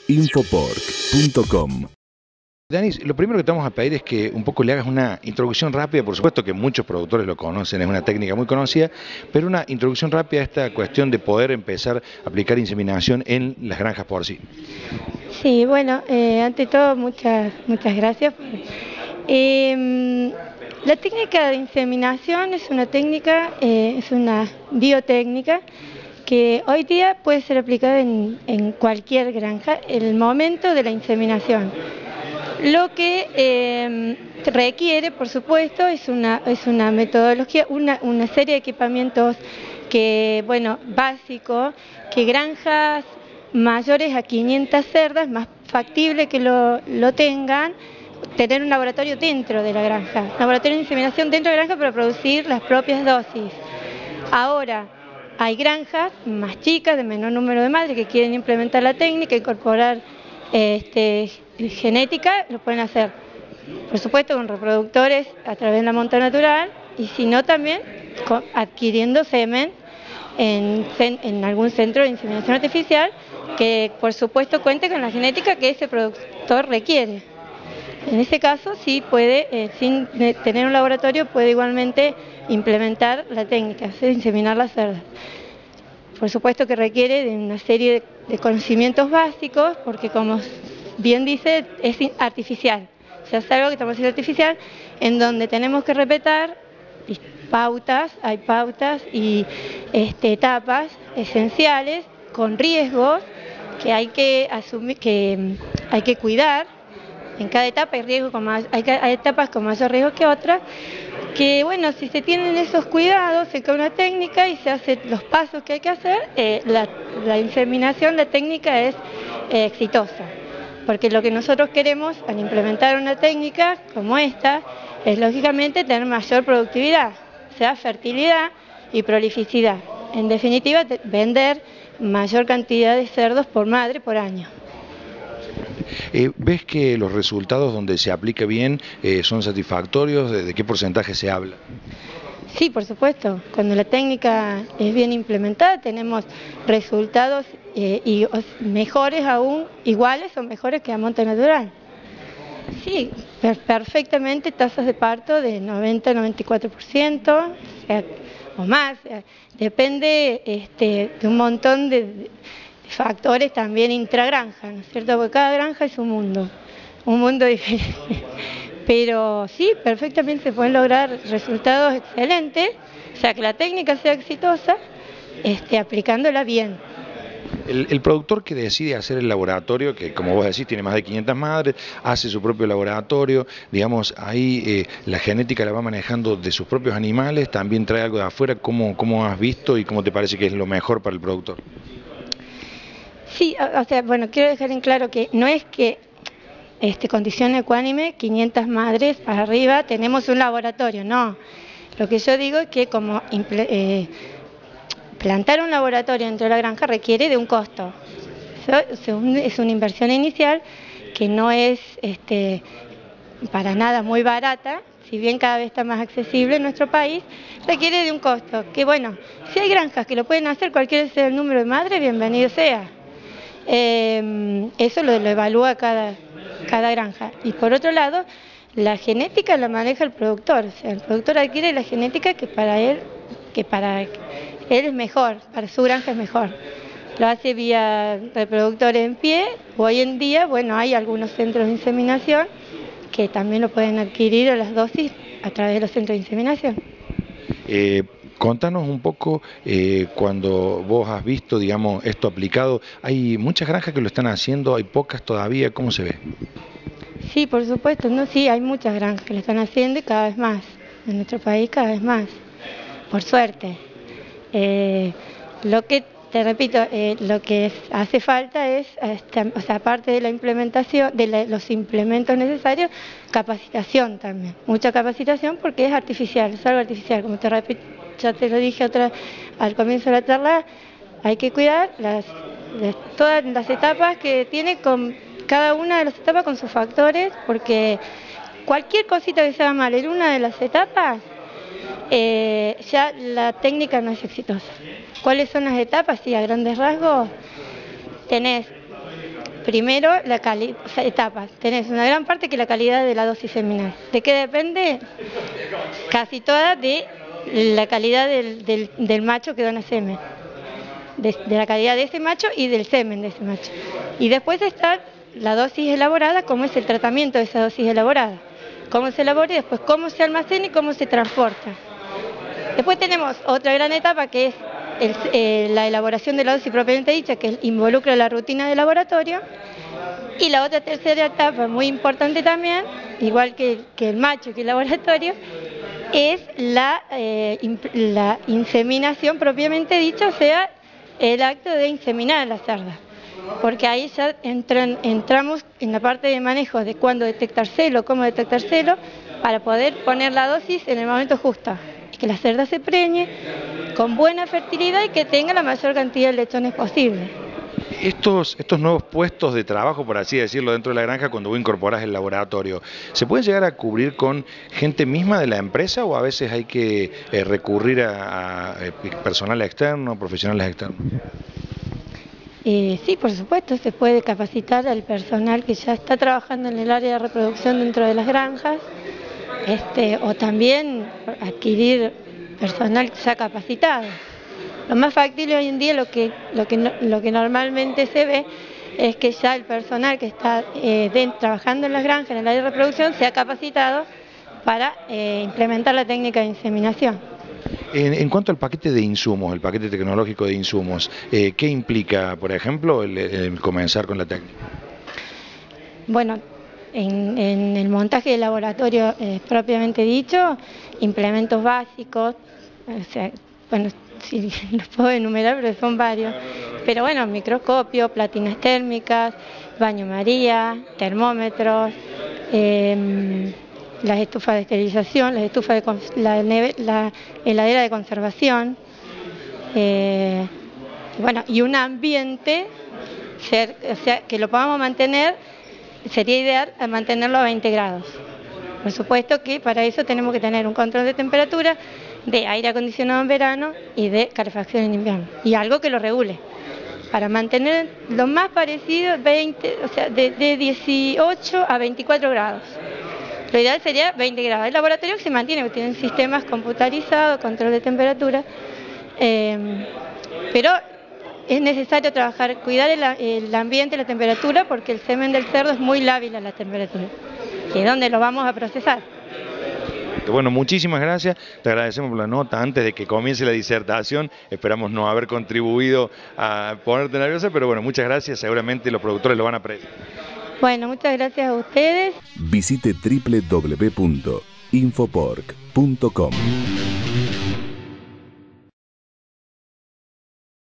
Infopork.com. Danis, lo primero que te vamos a pedir es que un poco le hagas una introducción rápida, por supuesto que muchos productores lo conocen, es una técnica muy conocida, pero una introducción rápida a esta cuestión de poder empezar a aplicar inseminación en las granjas porcinas. Sí, bueno, ante todo muchas gracias. La técnica de inseminación es una técnica, es una biotécnica que hoy día puede ser aplicada en cualquier granja, el momento de la inseminación. Lo que requiere, por supuesto, es una metodología, una serie de equipamientos que, bueno, básicos, que granjas mayores a 500 cerdas, más factible que lo tengan, tener un laboratorio dentro de la granja, laboratorio de inseminación dentro de la granja para producir las propias dosis. Ahora, hay granjas más chicas, de menor número de madres, que quieren implementar la técnica, incorporar genética, lo pueden hacer, por supuesto, con reproductores a través de la monta natural, y si no también adquiriendo semen en algún centro de inseminación artificial que por supuesto cuente con la genética que ese productor requiere. En ese caso sí puede, sin tener un laboratorio, puede igualmente implementar la técnica de inseminar las cerdas. Por supuesto que requiere de una serie de conocimientos básicos, porque como bien dice, es artificial. O sea, es algo que estamos haciendo artificial, en donde tenemos que respetar hay pautas y etapas esenciales con riesgos que hay que asumir, que hay que cuidar. En cada etapa hay etapas con mayor riesgo que otras, que bueno, si se tienen esos cuidados, se crea una técnica y se hacen los pasos que hay que hacer, la inseminación, la técnica es exitosa. Porque lo que nosotros queremos al implementar una técnica como esta es lógicamente tener mayor productividad, o sea, fertilidad y prolificidad. En definitiva, vender mayor cantidad de cerdos por madre por año. ¿Ves que los resultados donde se aplica bien son satisfactorios? ¿De qué porcentaje se habla? Sí, por supuesto. Cuando la técnica es bien implementada tenemos resultados mejores aún, iguales o mejores que a monta natural. Sí, perfectamente tasas de parto de 90-94%, o más. Depende de un montón de factores también intragranja, ¿no es cierto? Porque cada granja es un mundo diferente. Pero sí, perfectamente se pueden lograr resultados excelentes, o sea, que la técnica sea exitosa, aplicándola bien. El productor que decide hacer el laboratorio, que como vos decís tiene más de 500 madres, hace su propio laboratorio, digamos, ahí la genética la va manejando de sus propios animales, también trae algo de afuera. ¿Cómo has visto y cómo te parece que es lo mejor para el productor? Sí, o sea, bueno, quiero dejar en claro que no es que condición ecuánime, 500 madres para arriba, tenemos un laboratorio, no. Lo que yo digo es que como plantar un laboratorio dentro de la granja requiere de un costo. Es una inversión inicial que no es para nada muy barata, si bien cada vez está más accesible en nuestro país, requiere de un costo. Que bueno, si hay granjas que lo pueden hacer, cualquiera sea el número de madres, bienvenido sea. Eso lo evalúa cada granja. Y por otro lado, la genética la maneja el productor. O sea, el productor adquiere la genética que para él es mejor, para su granja es mejor. Lo hace vía reproductores en pie. Hoy en día, bueno, hay algunos centros de inseminación que también lo pueden adquirir a las dosis a través de los centros de inseminación. Contanos un poco, cuando vos has visto, digamos, esto aplicado, ¿hay muchas granjas que lo están haciendo? ¿Hay pocas todavía? ¿Cómo se ve? Sí, por supuesto, no, sí, hay muchas granjas que lo están haciendo y cada vez más, en nuestro país cada vez más, por suerte. Lo que, te repito, lo que hace falta es, o sea, aparte de la implementación, de los implementos necesarios, capacitación también, mucha capacitación porque es artificial, es algo artificial, como te repito, ya te lo dije al comienzo de la charla, hay que cuidar todas las etapas que tiene, con cada una de las etapas con sus factores, porque cualquier cosita que se haga mal en una de las etapas, ya la técnica no es exitosa. ¿Cuáles son las etapas? Sí, a grandes rasgos, tenés primero, la calidad, o sea, etapas. Tenés una gran parte que es la calidad de la dosis seminal. ¿De qué depende? Casi toda de la calidad del macho que dona semen. De la calidad de ese macho y del semen de ese macho. Y después está la dosis elaborada, cómo es el tratamiento de esa dosis elaborada. Cómo se elabora y después cómo se almacena y cómo se transporta. Después tenemos otra gran etapa que es la elaboración de la dosis propiamente dicha, que involucra la rutina de laboratorio. Y la otra tercera etapa, muy importante también, igual que el macho que el laboratorio, es la inseminación propiamente dicha, o sea, el acto de inseminar a la cerda. Porque ahí ya entramos en la parte de manejo de cuándo detectar celo, cómo detectar celo, para poder poner la dosis en el momento justo. Que la cerda se preñe con buena fertilidad y que tenga la mayor cantidad de lechones posible. Estos nuevos puestos de trabajo, por así decirlo, dentro de la granja, cuando vos incorporás el laboratorio, ¿se puede llegar a cubrir con gente misma de la empresa o a veces hay que recurrir a personal externo, profesionales externos? Sí, por supuesto, se puede capacitar al personal que ya está trabajando en el área de reproducción dentro de las granjas, o también adquirir personal ya capacitado. Lo más factible hoy en día, lo que normalmente se ve, es que ya el personal que está trabajando en las granjas, en el área de reproducción, sea capacitado para implementar la técnica de inseminación. En cuanto al paquete de insumos, el paquete tecnológico de insumos, ¿qué implica, por ejemplo, el comenzar con la técnica? Bueno, en el montaje del laboratorio propiamente dicho, implementos básicos, o sea, bueno, sí, los puedo enumerar, pero son varios. Pero bueno, microscopio, platinas térmicas, baño María, termómetros, las estufas de esterilización, las estufas la heladera de conservación, bueno, y un ambiente, o sea, que lo podamos mantener, sería ideal mantenerlo a 20 grados. Por supuesto que para eso tenemos que tener un control de temperatura, de aire acondicionado en verano y de calefacción en invierno, y algo que lo regule, para mantener lo más parecido, o sea, de 18 a 24 grados. Lo ideal sería 20 grados. El laboratorio se mantiene, porque tienen sistemas computarizados, control de temperatura, pero es necesario trabajar, cuidar el ambiente, la temperatura, porque el semen del cerdo es muy lábil a la temperatura, que es donde lo vamos a procesar. Bueno, muchísimas gracias, te agradecemos por la nota. Antes de que comience la disertación, esperamos no haber contribuido a ponerte nerviosa, pero bueno, muchas gracias, seguramente los productores lo van a apreciar. Bueno, muchas gracias a ustedes. Visite www.infoporc.com.